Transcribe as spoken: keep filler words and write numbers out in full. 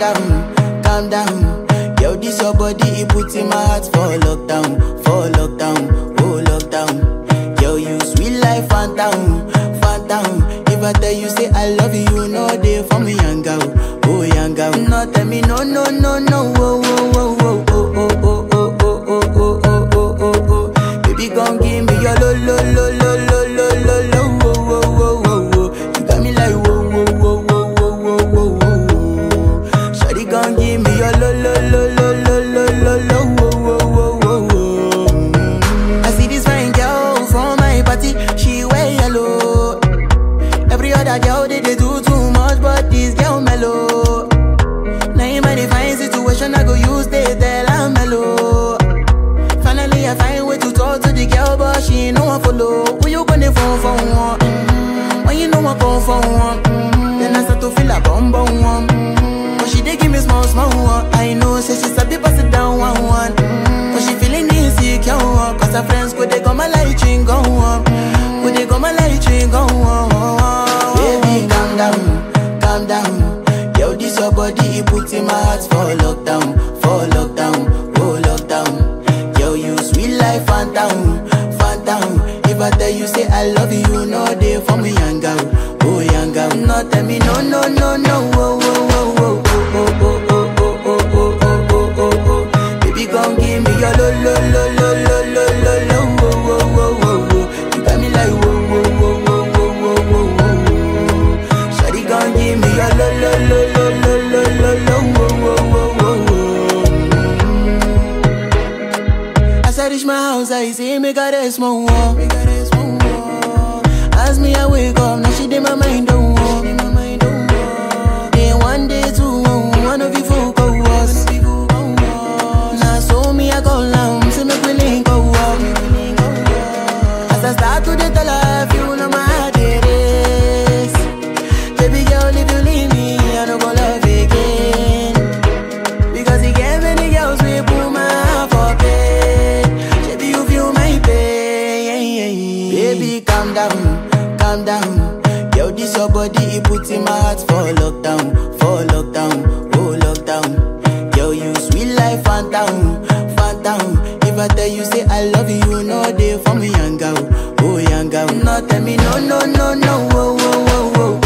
down, calm down. Yo, this your body, it puts in my heart for lockdown, for lockdown, oh lockdown. Yo, you sweet life, phantom, phantom. If I tell you say I love you, you know they for me, young girl, oh young girl. No, tell me no, no, no, no, oh, oh, oh, oh, oh, oh, oh, oh, oh, oh, oh, oh, oh, oh. Baby, gon' give me your lo, lo, lo, lo, lo, lo, lo, lo, oh, oh, oh, oh, oh. You got me like whoa, whoa, whoa, whoa, whoa, whoa, whoa, whoa. Shawty gon' give me your lo, lo, lo, lo, lo, lo, lo, lo, oh, oh, oh, oh, oh. I see this fine girl from my party, she wear yellow. Every other girl they, they do too much, but this girl mellow. Now in my divine situation, I go use they tell I'm mellow. Finally I find way to talk to the girl, but she ain't no one follow. When you gonna phone for one? Mm-hmm. When you know I come for one? Mm-hmm. Then I start to feel a bum bum one. Mm-hmm. But she dey give me small small one. I know say she sabi pass it down one one. Mm-hmm. But she feeling insecure one. Cause her friends go they come my light ring go on. Go they come my light ring go on. Baby calm down, calm down. Yo, this your body, it puts in my heart for lockdown, for lockdown, oh lockdown. Yo, you sweet life, phantom, phantom. If I tell you say I love you, you know they for me, young girl, oh young girl. No, tell me no, no, no, no, oh, oh, oh, oh, oh, oh, oh, oh, oh, oh, oh, oh, oh, oh. Baby, gon' give me your lo, lo, lo, lo, lo, lo, lo, lo, oh, oh, oh, oh, oh. You got me like whoa, whoa, whoa, whoa, whoa, whoa, whoa, whoa. Shawty gon' give me your lo, lo, lo, lo, lo, lo, lo, lo, oh, oh, oh, oh, oh. As I reach my house, I see me got a small wall. As me, I wake up, now she did my mind don't walk. Then one day, two, one of you folk go was. Now so me, I go down, see me willing go walk. As I start to the tell her, you know my heart it is. Baby girl, if you leave me, I don't go love again. Because you get many girls, we put my heart for bed. Baby, you feel my pain. Baby, calm down, calm down. Yo, this your body, it puts in my heart for lockdown, for lockdown, oh lockdown. Yo, you sweet life, phantom, phantom. If I tell you say I love you, you know they for me, young girl, oh young girl. No, tell me no, no, no, no, oh, oh, oh, oh.